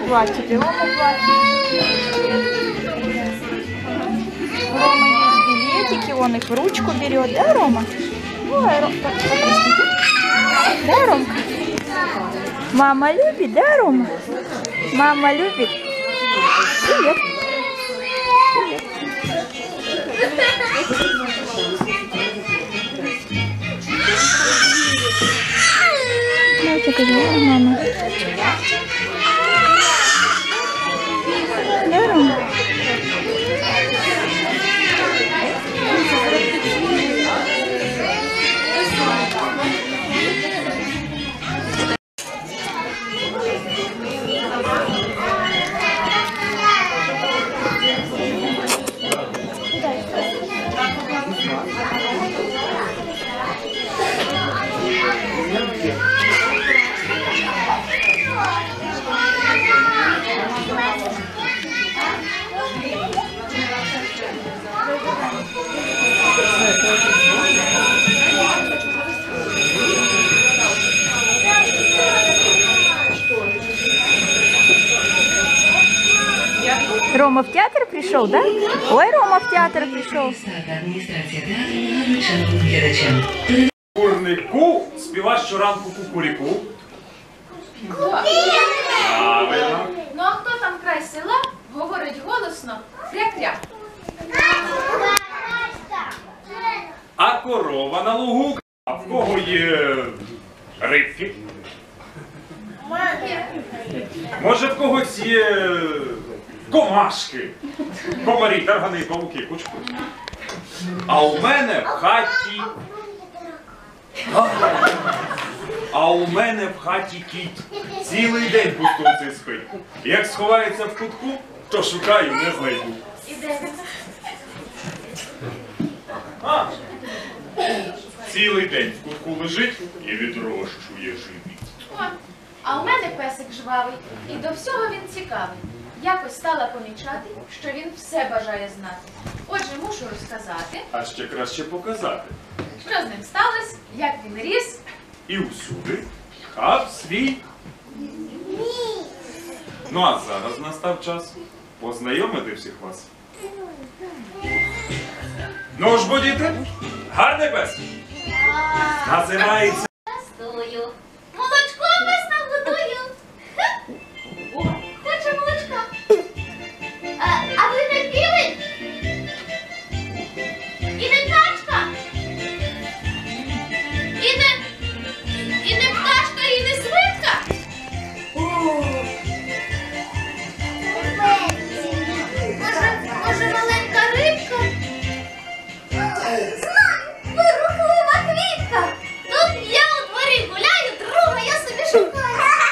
платье, Рома платье. Рома есть билетики, он их в ручку берет, да, Рома? Ой, простите. Да, Ромка? Мама любит, да, Рома? Мама любит. Привет. Мальчик, мама. Да, Рома? Рома в театр пришел, да? Ой, Рома в театр пришел. Курнику співа щоранку кукуріку. Правильно. Ну а хто там край села говорить голосно кря-кря? А корова на лугу. А в кого є рибки? Може в когось є комашки? Комарі, таргани, павуки, кучкують. А у мене в хаті... кіт. Цілий день пустунцей спить. Як сховається в кутку, то шукаю, не знайду. А, цілий день в кутку лежить і відрощує живіт. О, а у мене песик жвавий, і до всього він цікавий. Якось стала помічати, що він все бажає знати. Отже, мушу розказати, А ще краще показати. що з ним сталося, як він ріс. І всюди хаб свій. Ну а зараз настав час познайомити всіх вас. Ну ж, бо діти, гарний пес. Називається... Молочко пес нагодую. Хоче молочка. А ви не півень? І не качка? І не пташка, і не свинка? Може маленька рибка? Знаю, ви рухлива квітка. Тут я у дворі гуляю, друга я собі шукаю.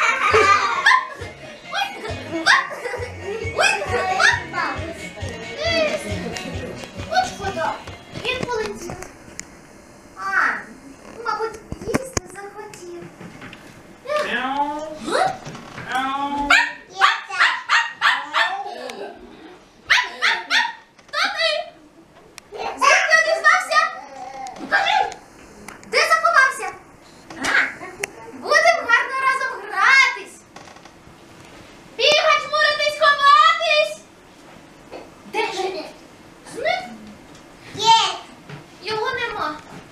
От шкода, він полетів. Мабуть, їсти захотів. Хто ти? Звідки дізнався? Кажи, де заховався? Будемо гарно разом гратись. Бігать, муритись, ховатись. Де ж він? Зник? Є. Його нема.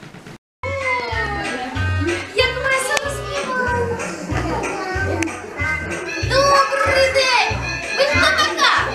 Як весело співає. Добрий день. Ви хто така?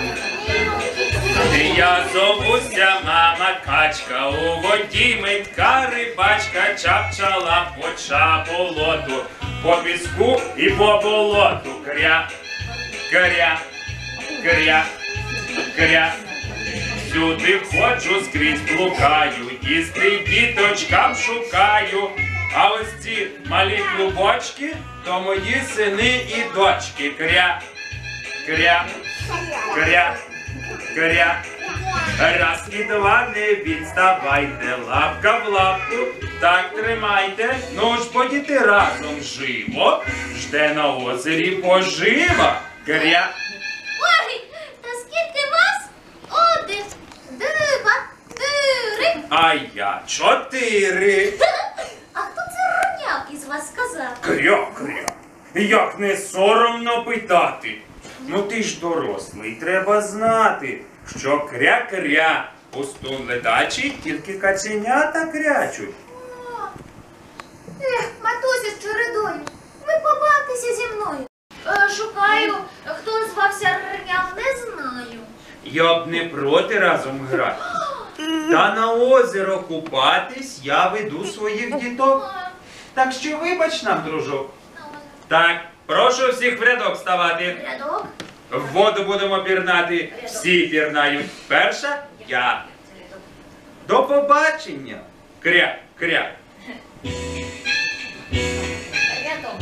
Я зовуся мама качка, у воді митка рибачка, чапчала по чаболоту, по піску і по болоту. Кря, кря, кря, кря. Сюди ходжу, скрізь блукаю, їсти діточкам шукаю. А ось ці малі клубочки, то мої сини і дочки. Кря, кря, кря, кря. Раз і два, не відставайте, лапка в лапку, так тримайте. Ну ж, подіти разом живо, жде на озері пожива. Кря. Ой, та скільки вас? Один, два, три. А я 4. А хто це роняк із вас сказав? Кря-кря. Як не соромно питати. Ну ти ж дорослий, треба знати, що кря-кря. Пустун ледачий, тільки каченята крячуть. Матуся з чередою, ви побавтеся зі мною. Шукаю, хто звався Рням, не знаю. Я б не проти разом грати. Та на озеро купатись я веду своїх діток. Так що вибач нам, дружок. Так, прошу всіх в рядок ставати. Рядок? В воду будемо пірнати. Всі пірнають. Перша я. До побачення. Кря, кря. Рядок.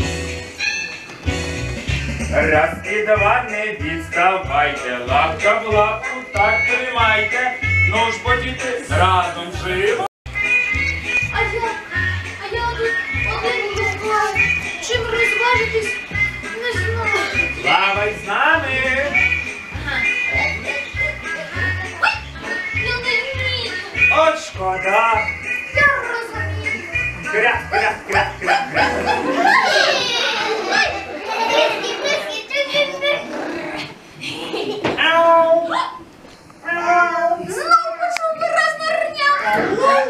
Раз і два не відставайте. Лапка в лапку так тримайте. Ну ж, бо діти, разом живо. А я тут один блукаю. Чим розважитись, не знаю. Плавай з нами. Ой, я не вмію. От шкода. Я розумію. Кря, кря, кря, кря, кря. Ау. Ау. Знов почув виразне рня.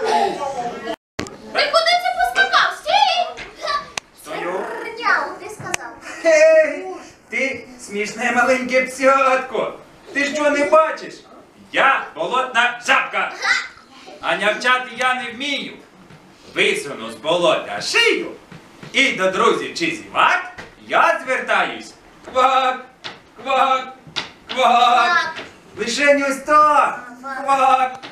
Ти куди це поскакав? Стій! Стою. Рняу, ти сказав. Гей, ти смішне маленьке псятко. Ти що не бачиш? Я болотна жабка. А нявчати я не вмію. Висуну з болота шию і до друзів чи зівак я звертаюсь. Квак, квак, квак. Лишень ось так. Квак.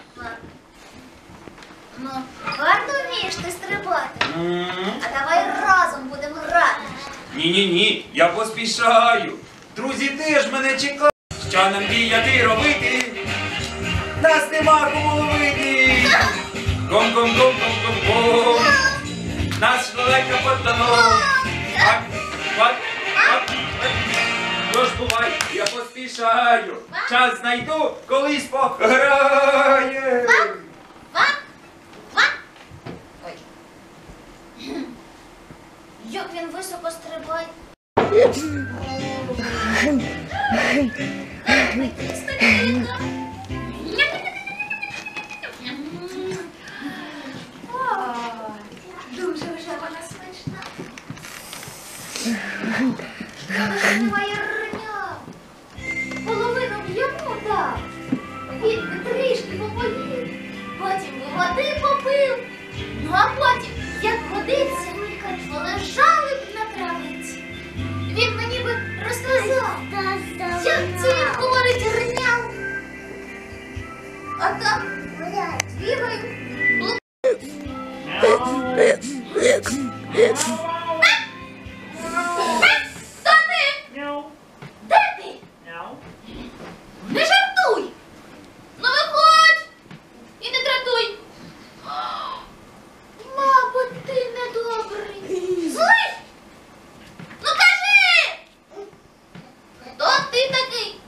Ну, гарно вмієш ти стрибати. М. А давай разом будемо грати. Ні-ні-ні, я поспішаю. Друзі теж мене чекають. Що нам діяти робити? Нас нема кому ловити. Ком-ком-ком-ком-ком-ком. Нас далеко потонув. Так, так, так, так. Тож бувай, я поспішаю. Час знайду, колись пограє. Вак! Вак! Ой. Як він високо стрибає. Дуже вже вона смачна. Шкода, що немає рня. Половину б йому дав. Він би трішки попоїв, потім би води попив. Ну а потім, як годиться, полежали б на травиці. Він мені би розказав, як це говорить рняв. А там бігаю. Хто ти? Де ти? Не жартуй! Ну виходь! І не дратуй! Мабуть, ти недобрий. Злий! Ну кажи! Хто ти такий?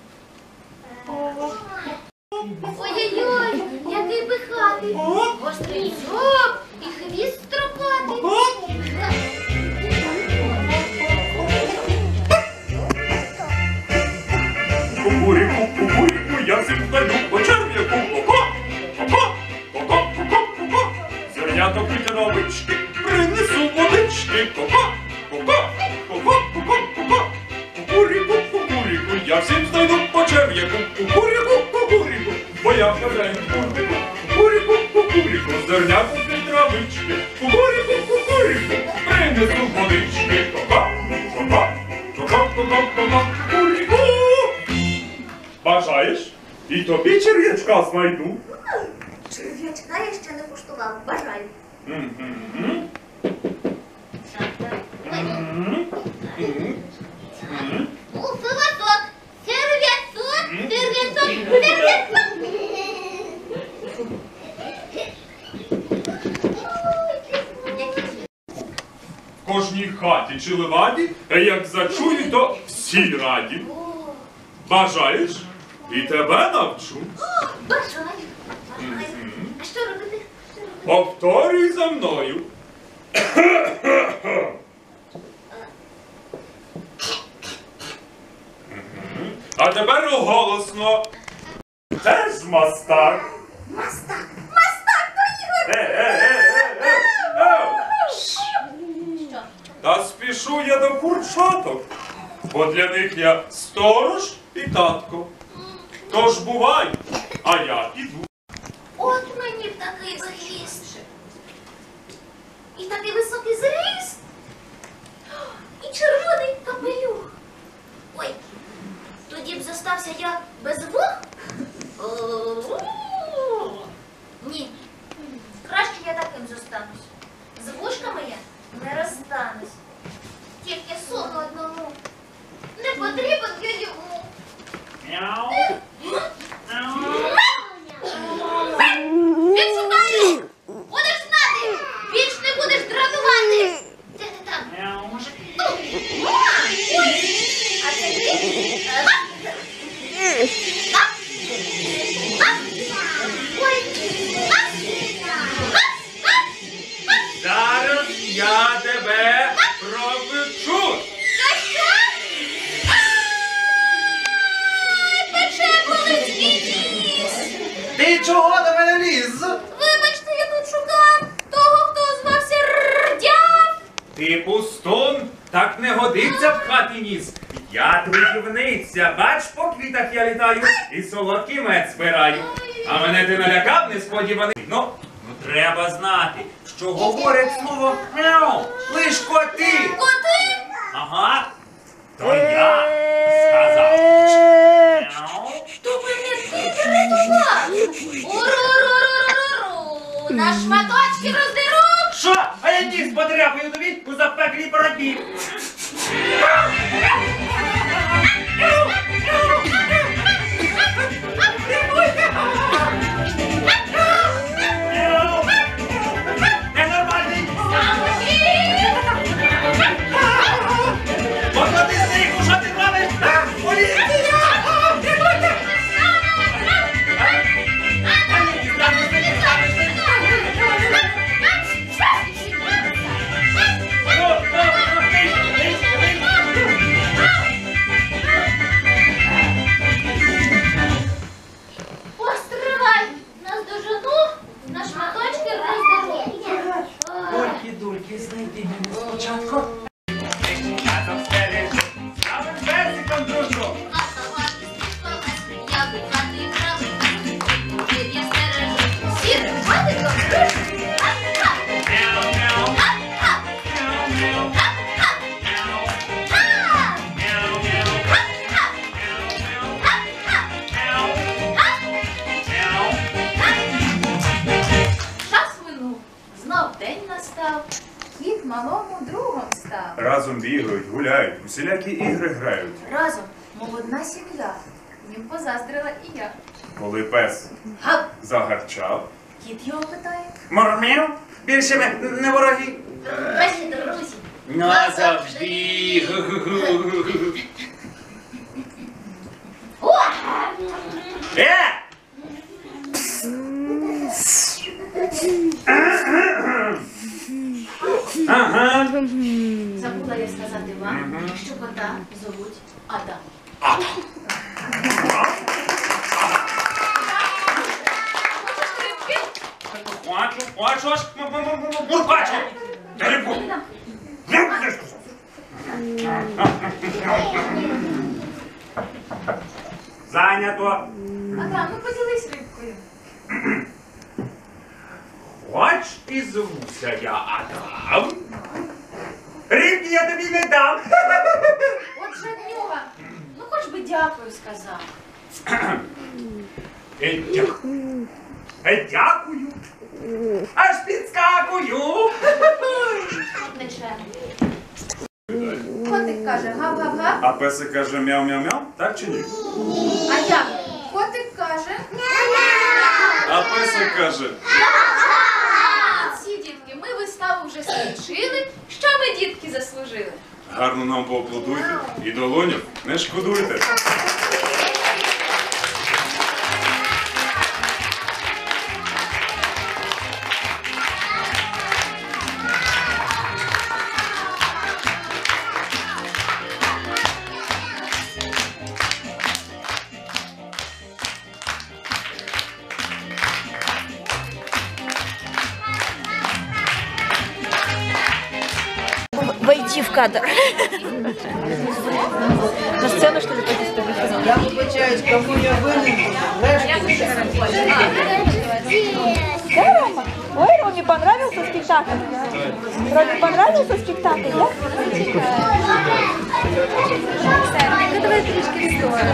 Ой-ой-ой, який пихатий! Гострий зуб і хвіст стропатий. Кукуріку, кукуріку, я всім знайду по черв'яку. Ко-ко, ко-ко, ко-ко, ко-ко, ко-ко. Зерняток витяновички, принесу водички. Ко-ко, ко-ко, ко-ко, ко-ко, ко-ко. Кукуріку, кукуріку, я всім знайду по черв'яку. Кукуріку, кукуріку, бо я хазяїн курнику. Кукуріку, кукуріку, зерняток витяновички. Кукуріку, кукуріку, принесу водички. Ко-ко, ко-ко, ко-ко, ко-ко, ко-ко, кукуріку. Бажаєш? І тобі черв'ячка знайду. Черв'ячка я ще не куштував. Бажаю. Мгм. Филаток, серв'яток, серв'яток, серв'яток. В кожній хаті чи леваді, як зачую, то всі раді. Бажаєш? І тебе навчу. Бажаю. А що робити? Повторюй за мною. А тепер голосно. Це ж мастак. Мастак! Мастак, то Ігор! Що? Та спішу я до курчаток, бо для них я сторож і татко. Тож бувай, а я іду. От мені б такий захист. І такий високий зріст. І червоний капелюх. Ой, тоді б зостався я без вух? Ні, краще я таким зостанусь. З вушками я не розстанусь. Тільки сону одному не потрібен я йому. Відшукаю! Будеш знати! Більш не будеш дратувати! Де ти там? Може, тут? Ой! А це ти? Ой! Зараз я тебе пропечу. Що? Пече болить мій ніс! Ти чого до мене ліз? Вибачте, я тут шукав того, хто звався Рдяв. Ти пустун, так не годиться в хаті ніс. Я трудівниця, бач, по квітах я літаю і солодкий мед збираю. А мене ти налякав несподіваний. Ну, треба знати, що говорить слово мяу, лиш коти. Коти? Ага, то я сказав. Мяу. То мене ти врятував. Уру-ру-ру-ру-ру-ру. На шматочки роздеру. Що? А я ніс подряпаю тобі у запеклій боротьбі. Ненормальний! Поклади стріху, що ти робиш? Поліція! Постривай. Нас дожену, на шматочки роздеру. Дульки, знайди мене спочатку. Разом стелиш, ставим персиком дружбу. Я бухати крали, я стережу. Сіре, хати добре. Мяу-мяу, мяу-мяу, мяу-мяу, мяу-мяу, мяу-мяу. Час минув, знов день настав, кіт малому другом став. Разом бігають, гуляють, усілякі ігри грають. Разом, мов одна сім'я, їм позаздрила і я. Коли пес Гав! загарчав, Кіт його питає. Мормів? Більше ми не вороги. Бачите, друзі. Назавжди. О! Ага. Забула я сказати вам, що кота зовуть Адам. Хочу аж буркачу. Деревку. Зайнято. Адам, ну поділись рибкою. Хоч і звуся я Адам. Рибки я тобі не дам. От жаднюга, ну хоч би дякую сказав. Дякую. Аж підскакую. Нечемно. Котик каже гав-гав-гав, А песик каже мяу-мяу-мяу, так чи ні? а як? Котик каже. А песик каже. Молодці, дітки, ми виставу вже скінчили. Що ми, дітки, заслужили? Гарно нам поаплодуйте і долонів не шкодуйте. кадр. На сцену, что ли, пойти сфотографировать? Я вибачаюсь, кому я винен. Да, Рома? Ой, Роме понравился спектакль? Роме понравился спектакль, да? Давай трішки в сторону.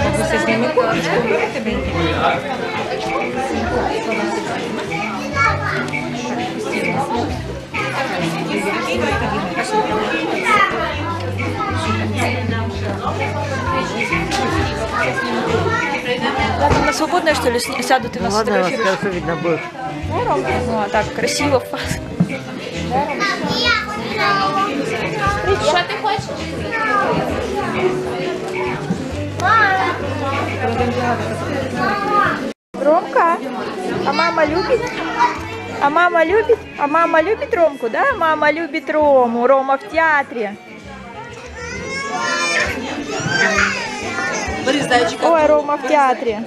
Да, там на свободное, что ли, сядут и нас сфотографируют? хорошо видно будет. Да, Рома? Ну, а так, красиво. Що ти хочеш? Ромка, а мама любит? А мама любит? А мама любит Ромку, да? Мама любит Рому. Рома в театре. Ой, Рома в театре.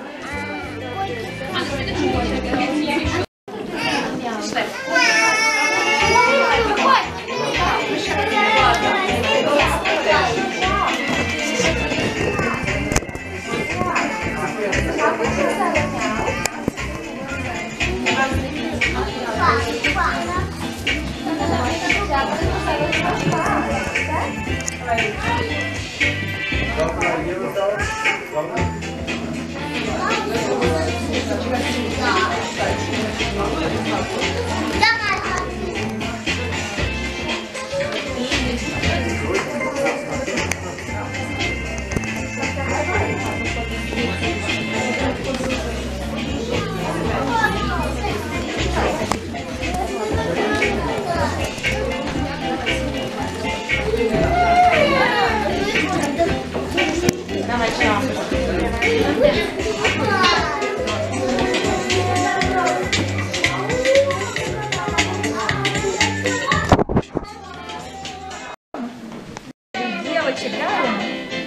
Девочек, да, Рома?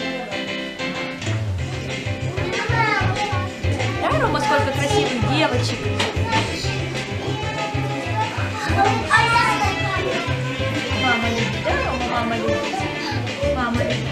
Да, Рома, сколько красивых девочек. Мама любит, да, Рома? Мама любит. Мама любит.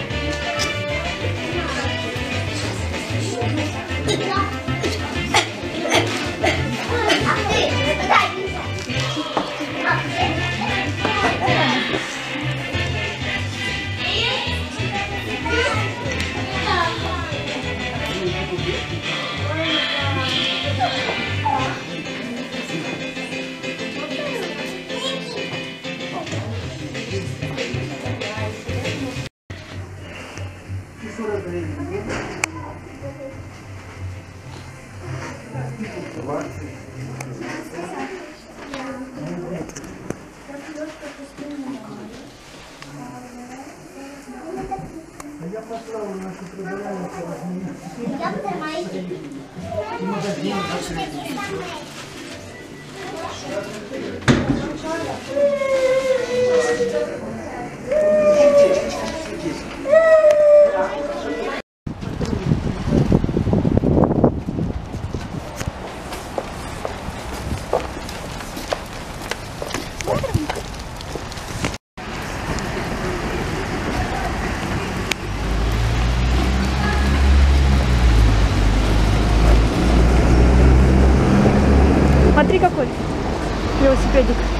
Смотри, какой велосипедик.